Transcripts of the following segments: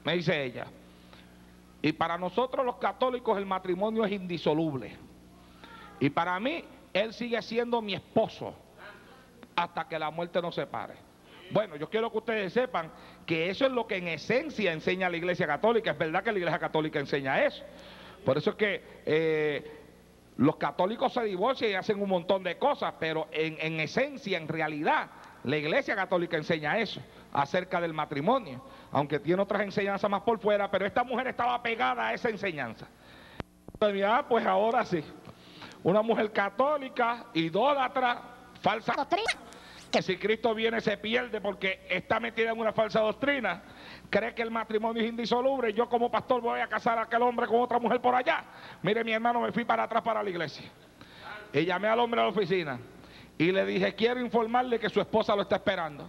me dice ella. Y para nosotros los católicos el matrimonio es indisoluble. Y para mí, él sigue siendo mi esposo hasta que la muerte nos separe. Bueno, yo quiero que ustedes sepan que eso es lo que en esencia enseña la Iglesia Católica. Es verdad que la Iglesia Católica enseña eso. Por eso es que los católicos se divorcian y hacen un montón de cosas, pero en esencia, en realidad, la Iglesia Católica enseña eso, acerca del matrimonio, aunque tiene otras enseñanzas más por fuera, pero esta mujer estaba pegada a esa enseñanza. Pues ahora sí, una mujer católica, idólatra, falsa doctrina, que si Cristo viene se pierde porque está metida en una falsa doctrina, cree que el matrimonio es indisoluble. Yo como pastor voy a casar a aquel hombre con otra mujer por allá. Mire, mi hermano, me fui para atrás para la iglesia y llamé al hombre a la oficina y le dije, quiero informarle que su esposa lo está esperando.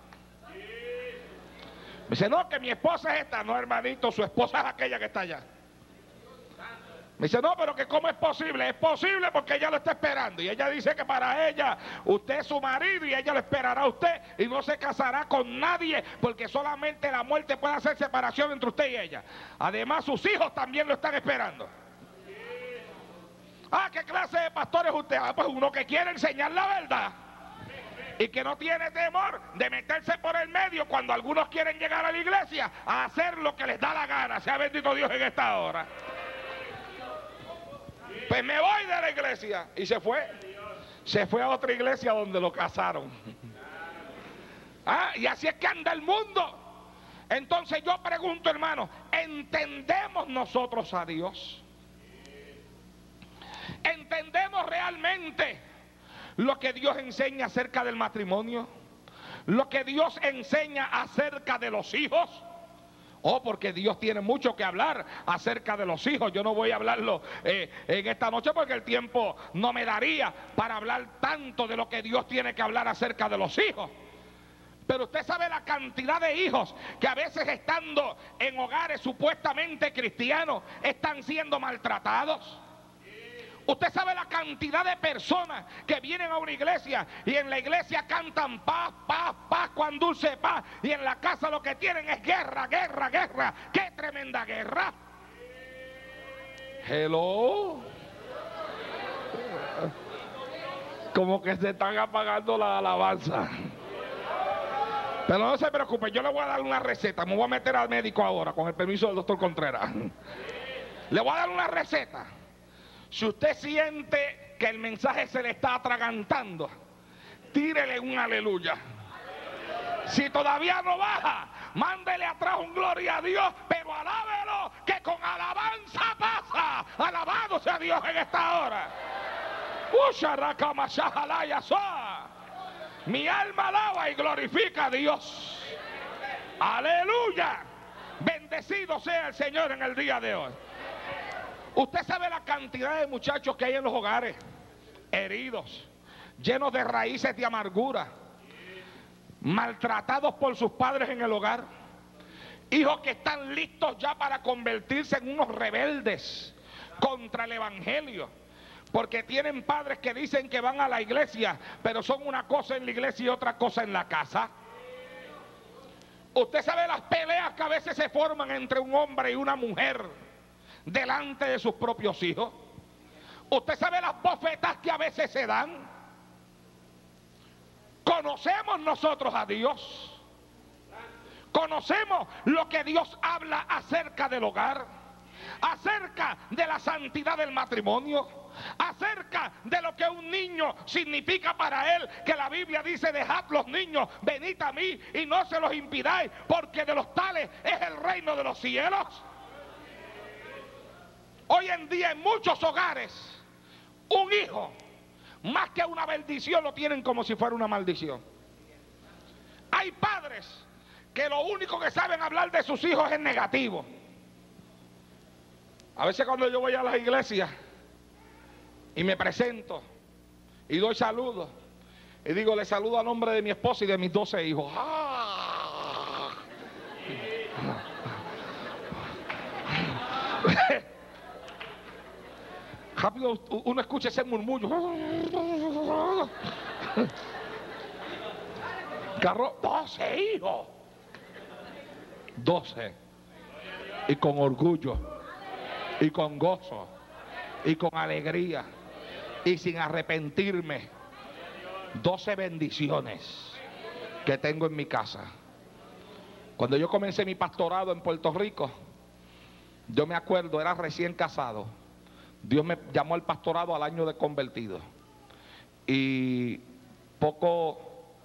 Me dice, no, que mi esposa es esta. No, hermanito, su esposa es aquella que está allá. Me dice, no, pero que cómo es posible. Es posible porque ella lo está esperando. Y ella dice que para ella, usted es su marido y ella lo esperará a usted y no se casará con nadie porque solamente la muerte puede hacer separación entre usted y ella. Además, sus hijos también lo están esperando. Ah, ¿qué clase de pastor es usted? Ah, pues uno que quiere enseñar la verdad y que no tiene temor de meterse por el medio cuando algunos quieren llegar a la iglesia a hacer lo que les da la gana. Sea bendito Dios en esta hora. Pues me voy de la iglesia y se fue a otra iglesia donde lo casaron. Y así es que anda el mundo. Entonces yo pregunto, hermano, ¿entendemos nosotros a Dios? ¿Entendemos realmente lo que Dios enseña acerca del matrimonio? ¿Lo que Dios enseña acerca de los hijos? Porque Dios tiene mucho que hablar acerca de los hijos. Yo no voy a hablarlo en esta noche porque el tiempo no me daría para hablar tanto de lo que Dios tiene que hablar acerca de los hijos. Pero usted sabe la cantidad de hijos que a veces estando en hogares supuestamente cristianos están siendo maltratados. Usted sabe la cantidad de personas que vienen a una iglesia y en la iglesia cantan paz, paz, paz, cuán dulce paz, y en la casa lo que tienen es guerra, guerra, guerra. ¡Qué tremenda guerra! Hello. Como que se están apagando la alabanza. Pero no se preocupe, yo le voy a dar una receta. Me voy a meter al médico ahora, con el permiso del doctor Contreras. Le voy a dar una receta. Si usted siente que el mensaje se le está atragantando, tírele un aleluya. Si todavía no baja, mándele atrás un gloria a Dios, pero alábelo, que con alabanza pasa. Alabado sea Dios en esta hora. Mi alma alaba y glorifica a Dios. Aleluya. Bendecido sea el Señor en el día de hoy. Usted sabe la cantidad de muchachos que hay en los hogares, heridos, llenos de raíces de amargura, maltratados por sus padres en el hogar, hijos que están listos ya para convertirse en unos rebeldes contra el evangelio, porque tienen padres que dicen que van a la iglesia, pero son una cosa en la iglesia y otra cosa en la casa. Usted sabe las peleas que a veces se forman entre un hombre y una mujer delante de sus propios hijos. Usted sabe las bofetas que a veces se dan. Conocemos nosotros a Dios. Conocemos lo que Dios habla acerca del hogar, acerca de la santidad del matrimonio, acerca de lo que un niño significa para él, que la Biblia dice: dejad los niños, venid a mí y no se los impidáis, porque de los tales es el reino de los cielos. Hoy en día en muchos hogares, un hijo, más que una bendición, lo tienen como si fuera una maldición. Hay padres que lo único que saben hablar de sus hijos es negativo. A veces cuando yo voy a las iglesias y me presento y doy saludos y digo: le saludo a nombre de mi esposa y de mis 12 hijos. Rápido uno escucha ese murmullo. Carro, 12 hijos. 12. y con orgullo y con gozo y con alegría y sin arrepentirme. 12 bendiciones que tengo en mi casa. Cuando yo comencé mi pastorado en Puerto Rico, yo me acuerdo, era recién casado. Dios me llamó al pastorado al año de convertido. Y poco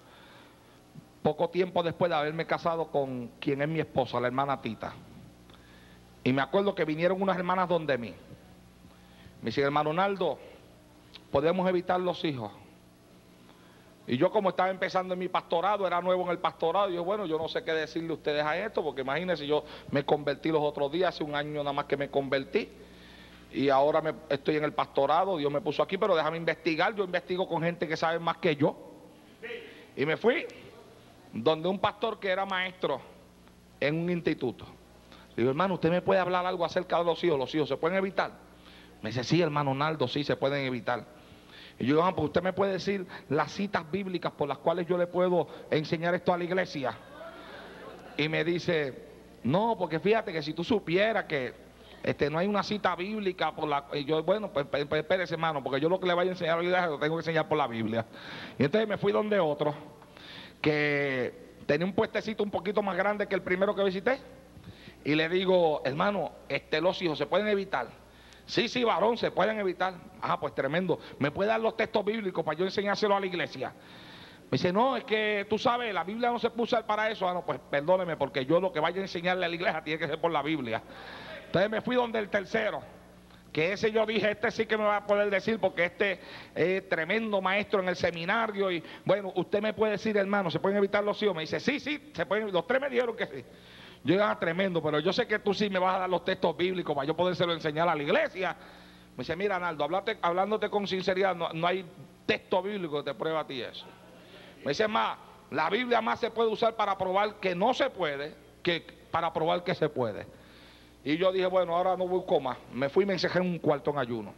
tiempo después de haberme casado con quien es mi esposa, la hermana Tita. Y me acuerdo que vinieron unas hermanas donde mí. Me dicen, hermano Naldo, ¿podemos evitar los hijos? Y yo, como estaba empezando en mi pastorado, era nuevo en el pastorado, y yo, bueno, yo no sé qué decirle a ustedes a esto, porque imagínense, yo me convertí los otros días, hace un año nada más que me convertí, y ahora estoy en el pastorado, Dios me puso aquí, pero déjame investigar. Yo investigo con gente que sabe más que yo. Y me fui donde un pastor que era maestro en un instituto. Le digo, hermano, ¿usted me puede hablar algo acerca de los hijos? ¿Los hijos se pueden evitar? Me dice, sí, hermano Naldo, sí, se pueden evitar. Y yo digo, pues usted me puede decir las citas bíblicas por las cuales yo le puedo enseñar esto a la iglesia. Y me dice, no, porque fíjate que si tú supieras que no hay una cita bíblica por la... Y yo, bueno, pues espérese, hermano, porque yo lo que le vaya a enseñar a la iglesia lo tengo que enseñar por la Biblia. Y entonces me fui donde otro, que tenía un puestecito un poquito más grande que el primero que visité. Y le digo, hermano, los hijos se pueden evitar. Sí, sí, varón, se pueden evitar. Ah, pues tremendo. ¿Me puede dar los textos bíblicos para yo enseñárselo a la iglesia? Me dice, no, es que tú sabes, la Biblia no se puede usar para eso. Ah, no, pues perdóneme, porque yo lo que vaya a enseñarle a la iglesia tiene que ser por la Biblia. Entonces me fui donde el tercero, que ese yo dije, este sí que me va a poder decir, porque este es tremendo maestro en el seminario. Y bueno, usted me puede decir, hermano, ¿se pueden evitar los hijos? Me dice, sí, sí, se pueden. Los tres me dijeron que sí. Yo digo, tremendo, pero yo sé que tú sí me vas a dar los textos bíblicos para yo podérselo enseñar a la iglesia. Me dice, mira, Naldo, hablándote con sinceridad, no hay texto bíblico que te prueba a ti eso. Me dice, más, la Biblia más se puede usar para probar que no se puede que para probar que se puede. Y yo dije, bueno, ahora no busco más. Me fui y me encerré en un cuarto en ayuno.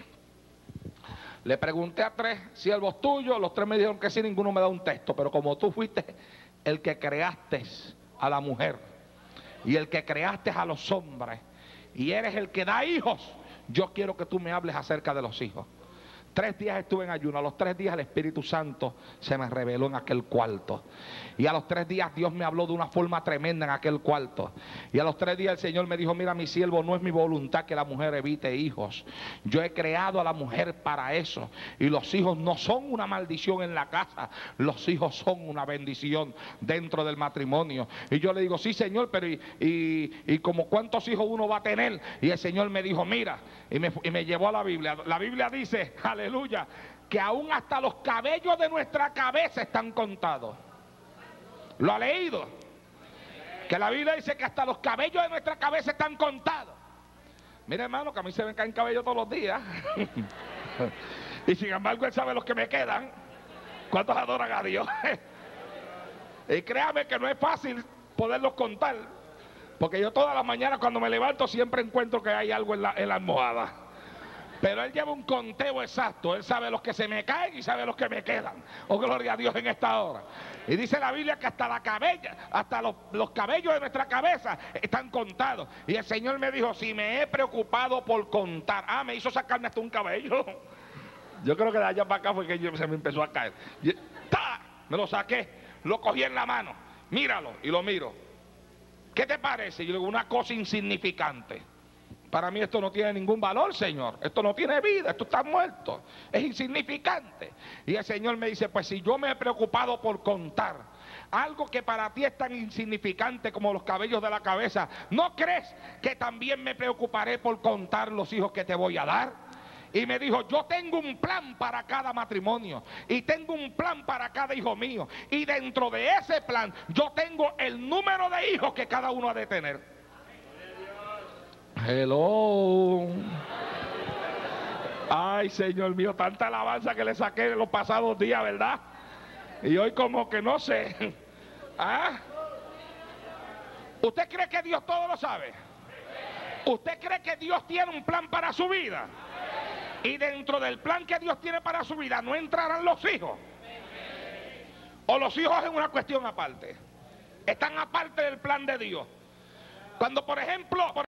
Le pregunté a 3 siervos tuyos, los 3 me dijeron que sí, ninguno me da un texto. Pero como tú fuiste el que creaste a la mujer y el que creaste a los hombres y eres el que da hijos, yo quiero que tú me hables acerca de los hijos. 3 días estuve en ayuno. A los 3 días el Espíritu Santo se me reveló en aquel cuarto. Y a los 3 días Dios me habló de una forma tremenda en aquel cuarto. Y a los 3 días el Señor me dijo, mira, mi siervo, no es mi voluntad que la mujer evite hijos. Yo he creado a la mujer para eso. Y los hijos no son una maldición en la casa. Los hijos son una bendición dentro del matrimonio. Y yo le digo, sí, Señor, pero y como cuántos hijos uno va a tener. Y el Señor me dijo, mira, y me llevó a la Biblia. La Biblia dice, aleluya, que aún hasta los cabellos de nuestra cabeza están contados. ¿Lo ha leído? Que la Biblia dice que hasta los cabellos de nuestra cabeza están contados. Mira, hermano, que a mí se me caen cabellos todos los días. Y sin embargo Él sabe los que me quedan. ¿Cuántos adoran a Dios? Y créame que no es fácil poderlos contar, porque yo todas las mañanas cuando me levanto siempre encuentro que hay algo en la almohada. Pero Él lleva un conteo exacto. Él sabe los que se me caen y sabe los que me quedan. Oh, gloria a Dios en esta hora. Y dice la Biblia que hasta la cabella, hasta los cabellos de nuestra cabeza están contados. Y el Señor me dijo, si me he preocupado por contar. Me hizo sacarme hasta un cabello. Yo creo que de allá para acá fue que se me empezó a caer. Me lo saqué, lo cogí en la mano. Míralo, y lo miro. ¿Qué te parece? Yo digo, una cosa insignificante. Para mí esto no tiene ningún valor, Señor. Esto no tiene vida, esto está muerto. Es insignificante. Y el Señor me dice, pues si yo me he preocupado por contar algo que para ti es tan insignificante como los cabellos de la cabeza, ¿no crees que también me preocuparé por contar los hijos que te voy a dar? Y me dijo, yo tengo un plan para cada matrimonio y tengo un plan para cada hijo mío. Y dentro de ese plan yo tengo el número de hijos que cada uno ha de tener. Hello. Ay, Señor mío, tanta alabanza que le saqué en los pasados días, ¿verdad? Y hoy como que no sé. ¿Usted cree que Dios todo lo sabe? ¿Usted cree que Dios tiene un plan para su vida? Y dentro del plan que Dios tiene para su vida no entrarán los hijos. O los hijos es una cuestión aparte. Están aparte del plan de Dios. Cuando, por ejemplo,